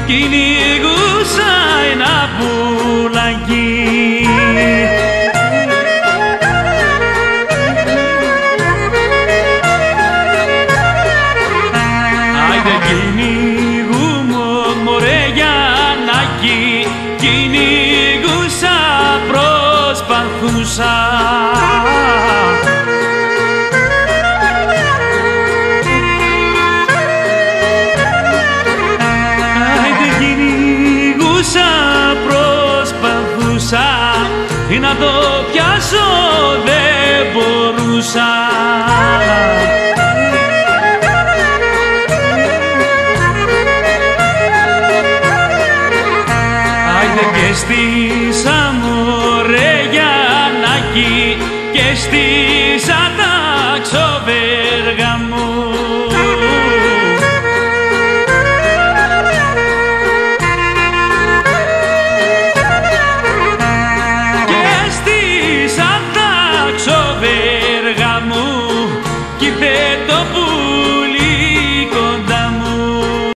κυνηγούσα ένα πουλάκι. Άιντε κυνηγούμο μωρέ Γιαννάκη, κυνηγούσα, προσπαθούσα. Να το πιάσω δεν μπορούσα. Άιντε και στήσα μωρέ Γιαννάκη, και στήσα τα